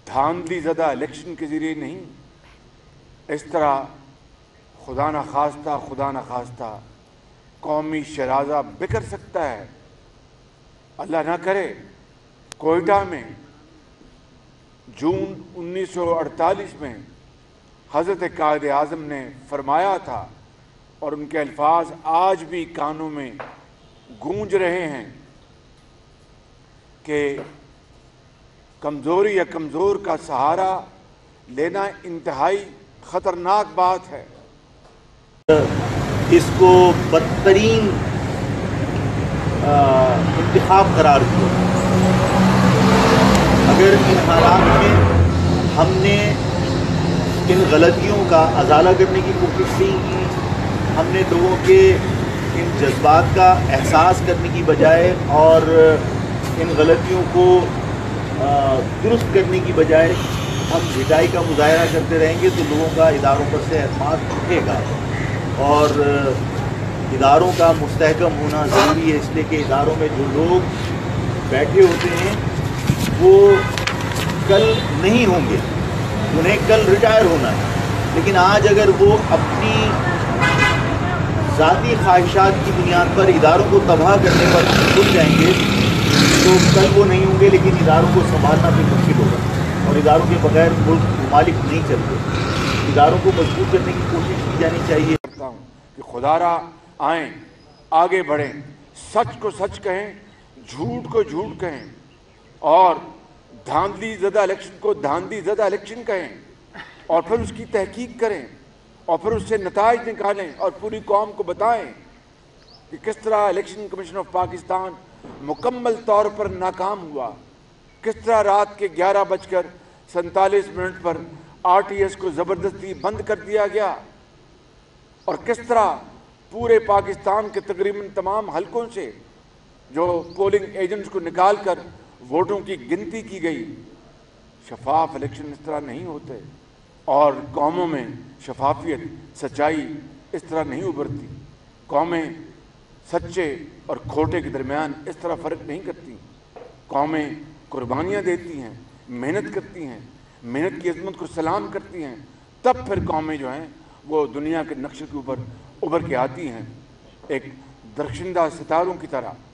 دھاندلی زدہ الیکشن کے ذریعے نہیں، اس طرح خدا نخواستہ قومی شرازہ بکھر سکتا ہے۔ اللہ نہ کرے کوئٹہ میں جون 1948 میں حضرت قائد اعظم نے فرمایا تھا، اور ان کے الفاظ آج بھی کانوں میں گونج رہے ہیں کہ کمزوری یا کمزور کا سہارا لینا انتہائی خطرناک بات ہے۔ اس کو بدترین انتخاب قرار دیا۔ اگر ان حالات میں ہم نے ان غلطیوں کا ازالہ کرنے کی کوشش نہیں کی، ہم نے لوگوں کے ان جذبات کا احساس کرنے کی بجائے اور ان غلطیوں کو درست کرنے کی بجائے ہم جھٹائی کا مظاہرہ کرتے رہیں گے تو لوگوں کا اداروں پر سے اعتماد اٹھے گا، اور اداروں کا مستحکم ہونا ضروری ہے، اس لیے کہ اداروں میں جو لوگ بیٹھے ہوتے ہیں وہ کل نہیں ہوں گے، انہیں کل ریٹائر ہونا ہے، لیکن آج اگر وہ اپنی ذاتی خواہشات کی بنیاد پر اداروں کو تباہ کرنے پر بھول جائیں گے تو کل وہ نہیں ہوں گے، لیکن اداروں کو سنبھالنا بھی مشکل ہوگا، اور اداروں کے بغیر ملک ممالک نہیں چلتے۔ اداروں کو مضبوط کرنے کی کوشش کی جانی چاہیے۔ کہ خدا را آئیں، آگے بڑھیں، سچ کو سچ کہیں، جھوٹ کو جھوٹ کہیں، اور دھاندلی زدہ الیکشن کو دھاندلی زدہ الیکشن کہیں، اور پھر اس کی تحقیق کریں، اور پھر اس سے نتائج نکالیں، اور پوری قوم کو بتائیں کہ کس طرح الیکشن کمیشن آف پاکستان مکمل طور پر ناکام ہوا، کس طرح رات کے 11:47 پر RTS کو زبردستی بند کر دیا گیا، اور کس طرح پورے پاکستان کے تقریباً تمام حلقوں سے جو پولنگ ایجنٹس کو نکال کر ووٹوں کی گنتی کی گئی۔ شفاف الیکشن اس طرح نہیں ہوتے، اور قوموں میں شفافیت، سچائی اس طرح نہیں ابھرتی۔ قومیں سچے اور کھوٹے کے درمیان اس طرح فرق نہیں کرتی۔ قومیں قربانیاں دیتی ہیں، محنت کرتی ہیں، محنت کی عظمت کو سلام کرتی ہیں، تب پھر قومیں جو ہیں وہ دنیا کے نقشے کے اوپر ابھر کے آتی ہیں، ایک درخشندہ ستاروں کی طرح۔